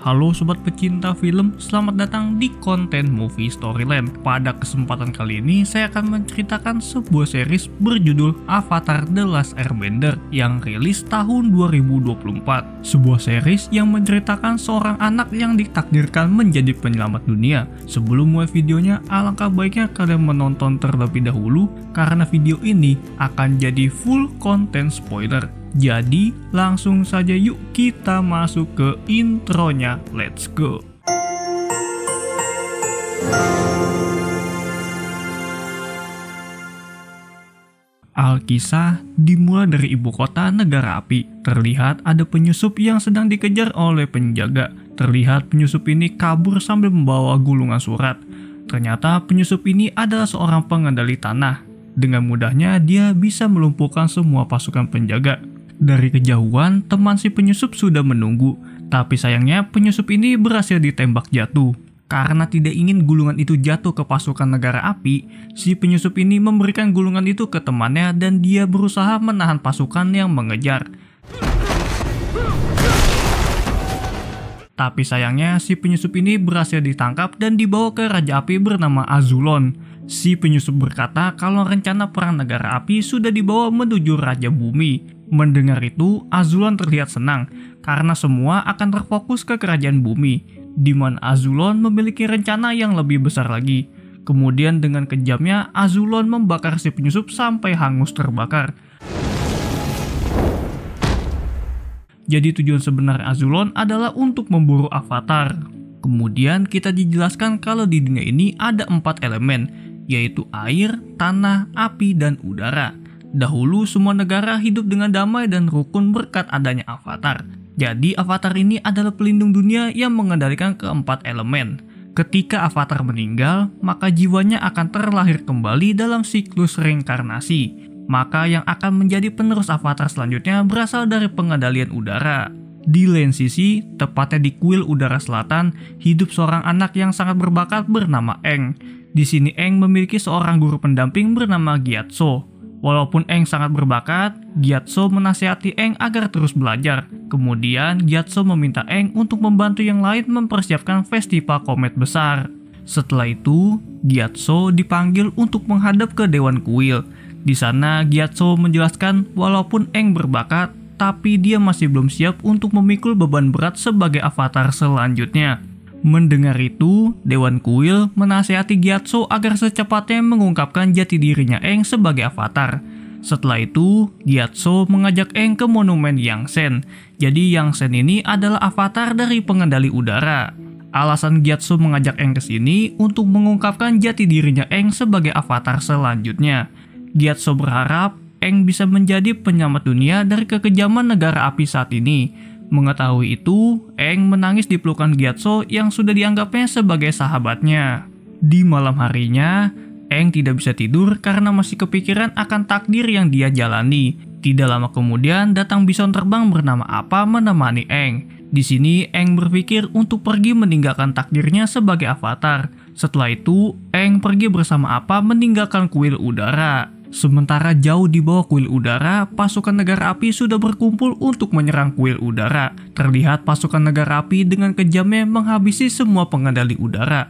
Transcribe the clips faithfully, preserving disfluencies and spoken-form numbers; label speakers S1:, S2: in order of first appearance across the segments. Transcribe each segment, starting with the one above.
S1: Halo sobat pecinta film, selamat datang di konten Movie Storyland. Pada kesempatan kali ini saya akan menceritakan sebuah series berjudul Avatar: The Last Airbender yang rilis tahun dua ribu dua puluh empat. Sebuah series yang menceritakan seorang anak yang ditakdirkan menjadi penyelamat dunia. Sebelum mulai videonya, alangkah baiknya kalian menonton terlebih dahulu karena video ini akan jadi full konten spoiler. Jadi langsung saja yuk kita masuk ke intronya, let's go. Alkisah dimulai dari ibu kota negara api. Terlihat ada penyusup yang sedang dikejar oleh penjaga. Terlihat penyusup ini kabur sambil membawa gulungan surat. Ternyata penyusup ini adalah seorang pengendali tanah. Dengan mudahnya dia bisa melumpuhkan semua pasukan penjaga. Dari kejauhan, teman si penyusup sudah menunggu, tapi sayangnya penyusup ini berhasil ditembak jatuh. Karena tidak ingin gulungan itu jatuh ke pasukan negara api, si penyusup ini memberikan gulungan itu ke temannya dan dia berusaha menahan pasukan yang mengejar. Tapi sayangnya si penyusup ini berhasil ditangkap dan dibawa ke Raja Api bernama Azulon. Si penyusup berkata kalau rencana perang negara api sudah dibawa menuju Raja Bumi. Mendengar itu, Azulon terlihat senang karena semua akan terfokus ke kerajaan bumi, di mana Azulon memiliki rencana yang lebih besar lagi. Kemudian dengan kejamnya, Azulon membakar si penyusup sampai hangus terbakar. Jadi tujuan sebenarnya Azulon adalah untuk memburu Avatar. Kemudian kita dijelaskan kalau di dunia ini ada empat elemen, yaitu air, tanah, api, dan udara. Dahulu semua negara hidup dengan damai dan rukun berkat adanya Avatar. Jadi Avatar ini adalah pelindung dunia yang mengendalikan keempat elemen. Ketika Avatar meninggal, maka jiwanya akan terlahir kembali dalam siklus reinkarnasi. Maka yang akan menjadi penerus Avatar selanjutnya berasal dari pengendalian udara. Di lain sisi, tepatnya di kuil udara selatan, hidup seorang anak yang sangat berbakat bernama Aang. Di sini Aang memiliki seorang guru pendamping bernama Gyatso. Walaupun Aang sangat berbakat, Gyatso menasihati Aang agar terus belajar. Kemudian Gyatso meminta Aang untuk membantu yang lain mempersiapkan festival komet besar. Setelah itu, Gyatso dipanggil untuk menghadap ke Dewan Kuil. Di sana Gyatso menjelaskan walaupun Aang berbakat, tapi dia masih belum siap untuk memikul beban berat sebagai avatar selanjutnya. Mendengar itu, Dewan Kuil menasihati Gyatso agar secepatnya mengungkapkan jati dirinya Aang sebagai avatar. Setelah itu, Gyatso mengajak Aang ke monumen Yangsen. Jadi Yangsen ini adalah avatar dari pengendali udara. Alasan Gyatso mengajak Aang ke sini untuk mengungkapkan jati dirinya Aang sebagai avatar selanjutnya. Gyatso berharap Aang bisa menjadi penyelamat dunia dari kekejaman negara api saat ini. Mengetahui itu, Aang menangis di pelukan Gyatso yang sudah dianggapnya sebagai sahabatnya. Di malam harinya, Aang tidak bisa tidur karena masih kepikiran akan takdir yang dia jalani. Tidak lama kemudian datang bison terbang bernama Appa menemani Aang. Di sini Aang berpikir untuk pergi meninggalkan takdirnya sebagai avatar. Setelah itu, Aang pergi bersama Appa meninggalkan kuil udara. Sementara jauh di bawah kuil udara, pasukan negara api sudah berkumpul untuk menyerang kuil udara. Terlihat pasukan negara api dengan kejamnya menghabisi semua pengendali udara.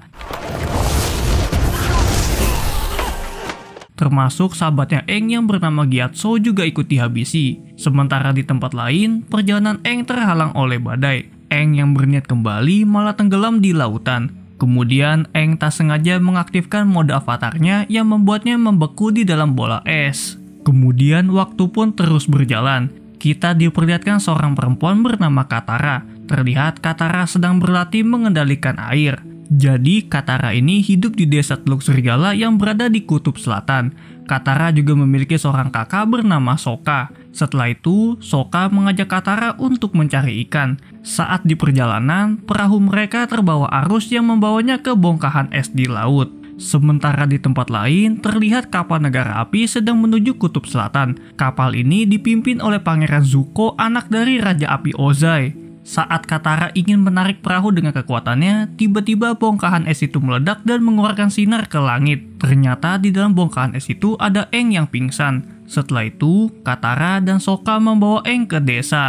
S1: Termasuk sahabatnya Aang yang bernama Gyatso juga ikut dihabisi. Sementara di tempat lain, perjalanan Aang terhalang oleh badai. Aang yang berniat kembali malah tenggelam di lautan. Kemudian Aang tak sengaja mengaktifkan mode avatarnya yang membuatnya membeku di dalam bola es. Kemudian waktu pun terus berjalan. Kita diperlihatkan seorang perempuan bernama Katara. Terlihat Katara sedang berlatih mengendalikan air. Jadi Katara ini hidup di desa Teluk Serigala yang berada di kutub selatan. Katara juga memiliki seorang kakak bernama Sokka. Setelah itu, Sokka mengajak Katara untuk mencari ikan. Saat di perjalanan, perahu mereka terbawa arus yang membawanya ke bongkahan es di laut. Sementara di tempat lain, terlihat kapal negara api sedang menuju kutub selatan. Kapal ini dipimpin oleh Pangeran Zuko, anak dari Raja Api Ozai. Saat Katara ingin menarik perahu dengan kekuatannya, tiba-tiba bongkahan es itu meledak dan mengeluarkan sinar ke langit. Ternyata di dalam bongkahan es itu ada Aang yang pingsan. Setelah itu, Katara dan Sokka membawa Aang ke desa.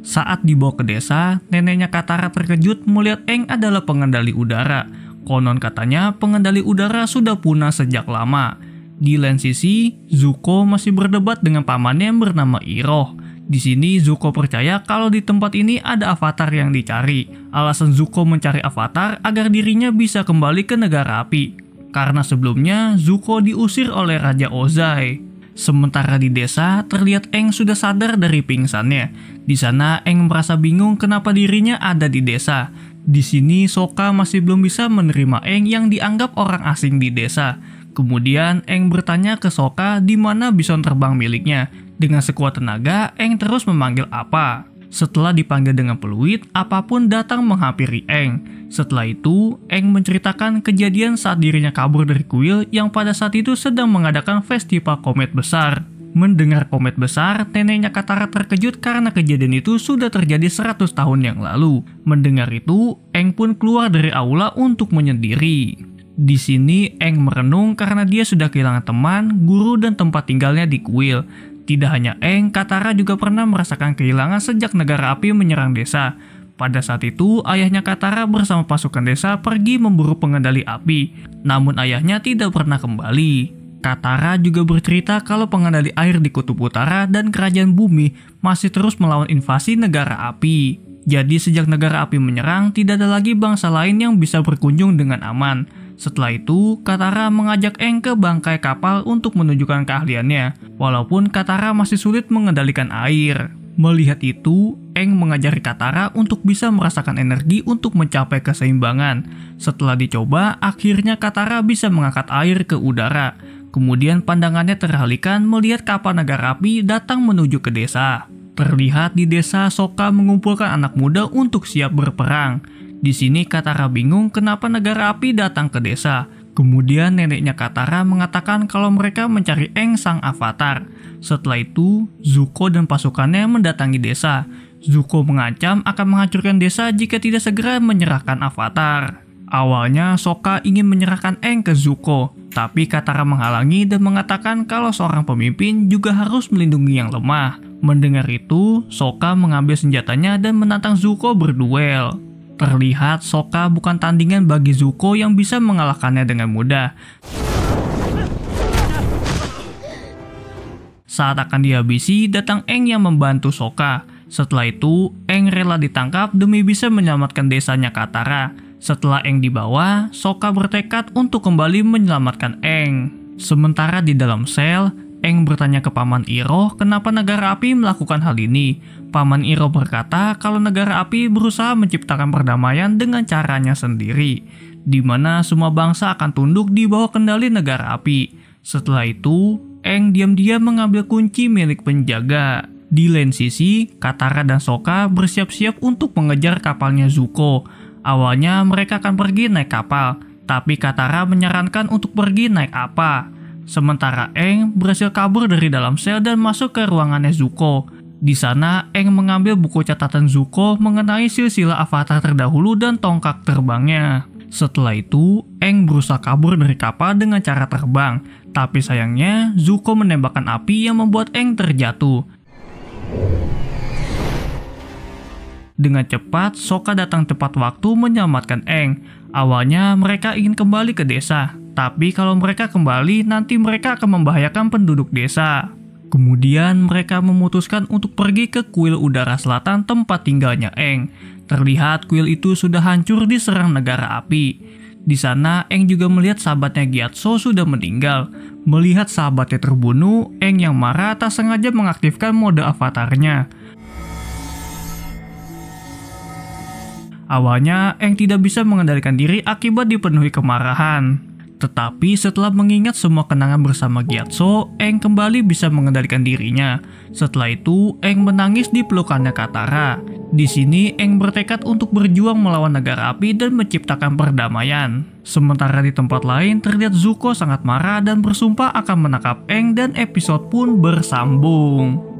S1: Saat dibawa ke desa, neneknya Katara terkejut melihat Aang adalah pengendali udara. Konon katanya pengendali udara sudah punah sejak lama. Di lain sisi, Zuko masih berdebat dengan pamannya yang bernama Iroh. Di sini Zuko percaya kalau di tempat ini ada avatar yang dicari. Alasan Zuko mencari avatar agar dirinya bisa kembali ke negara api. Karena sebelumnya Zuko diusir oleh Raja Ozai. Sementara di desa, terlihat Aang sudah sadar dari pingsannya. Di sana, Aang merasa bingung kenapa dirinya ada di desa. Di sini, Sokka masih belum bisa menerima Aang yang dianggap orang asing di desa. Kemudian, Aang bertanya ke Sokka di mana bison terbang miliknya. Dengan sekuat tenaga, Aang terus memanggil apa. Setelah dipanggil dengan peluit, apapun datang menghampiri Aang. Setelah itu, Aang menceritakan kejadian saat dirinya kabur dari kuil yang pada saat itu sedang mengadakan festival komet besar. Mendengar komet besar, neneknya Katara terkejut karena kejadian itu sudah terjadi seratus tahun yang lalu. Mendengar itu, Aang pun keluar dari aula untuk menyendiri. Di sini, Aang merenung karena dia sudah kehilangan teman, guru, dan tempat tinggalnya di kuil. Tidak hanya Aang, Katara juga pernah merasakan kehilangan sejak negara api menyerang desa. Pada saat itu, ayahnya Katara bersama pasukan desa pergi memburu pengendali api. Namun ayahnya tidak pernah kembali. Katara juga bercerita kalau pengendali air di Kutub Utara dan Kerajaan Bumi masih terus melawan invasi negara api. Jadi sejak negara api menyerang, tidak ada lagi bangsa lain yang bisa berkunjung dengan aman. Setelah itu, Katara mengajak Aang ke bangkai kapal untuk menunjukkan keahliannya, walaupun Katara masih sulit mengendalikan air. Melihat itu, Aang mengajari Katara untuk bisa merasakan energi untuk mencapai keseimbangan. Setelah dicoba, akhirnya Katara bisa mengangkat air ke udara. Kemudian pandangannya teralihkan melihat kapal negara api datang menuju ke desa. Terlihat di desa Sokka mengumpulkan anak muda untuk siap berperang. Di sini Katara bingung kenapa negara api datang ke desa. Kemudian neneknya Katara mengatakan kalau mereka mencari Aang sang avatar. Setelah itu, Zuko dan pasukannya mendatangi desa. Zuko mengancam akan menghancurkan desa jika tidak segera menyerahkan avatar. Awalnya Sokka ingin menyerahkan Aang ke Zuko, tapi Katara menghalangi dan mengatakan kalau seorang pemimpin juga harus melindungi yang lemah. Mendengar itu, Sokka mengambil senjatanya dan menantang Zuko berduel. Terlihat Sokka bukan tandingan bagi Zuko yang bisa mengalahkannya dengan mudah. Saat akan dihabisi, datang Aang yang membantu Sokka. Setelah itu, Aang rela ditangkap demi bisa menyelamatkan desanya Katara. Setelah Aang dibawa, Sokka bertekad untuk kembali menyelamatkan Aang. Sementara di dalam sel, Aang bertanya ke Paman Iroh kenapa negara api melakukan hal ini. Paman Iroh berkata kalau negara api berusaha menciptakan perdamaian dengan caranya sendiri, di mana semua bangsa akan tunduk di bawah kendali negara api. Setelah itu, Aang diam-diam mengambil kunci milik penjaga. Di lain sisi, Katara dan Sokka bersiap-siap untuk mengejar kapalnya Zuko. Awalnya mereka akan pergi naik kapal, tapi Katara menyarankan untuk pergi naik apa. Sementara Aang berhasil kabur dari dalam sel dan masuk ke ruangannya Zuko. Di sana, Aang mengambil buku catatan Zuko mengenai silsilah avatar terdahulu dan tongkat terbangnya. Setelah itu, Aang berusaha kabur dari kapal dengan cara terbang. Tapi sayangnya, Zuko menembakkan api yang membuat Aang terjatuh. Dengan cepat, Sokka datang tepat waktu menyelamatkan Aang. Awalnya mereka ingin kembali ke desa, tapi kalau mereka kembali nanti mereka akan membahayakan penduduk desa. Kemudian mereka memutuskan untuk pergi ke kuil udara selatan tempat tinggalnya Aang. Terlihat kuil itu sudah hancur diserang negara api. Di sana Aang juga melihat sahabatnya Gyatso sudah meninggal. Melihat sahabatnya terbunuh, Aang yang marah tak sengaja mengaktifkan mode avatarnya. Awalnya, Aang tidak bisa mengendalikan diri akibat dipenuhi kemarahan. Tetapi setelah mengingat semua kenangan bersama Gyatso, Aang kembali bisa mengendalikan dirinya. Setelah itu, Aang menangis di pelukannya Katara. Di sini, Aang bertekad untuk berjuang melawan negara api dan menciptakan perdamaian. Sementara di tempat lain, terlihat Zuko sangat marah dan bersumpah akan menangkap Aang dan episode pun bersambung.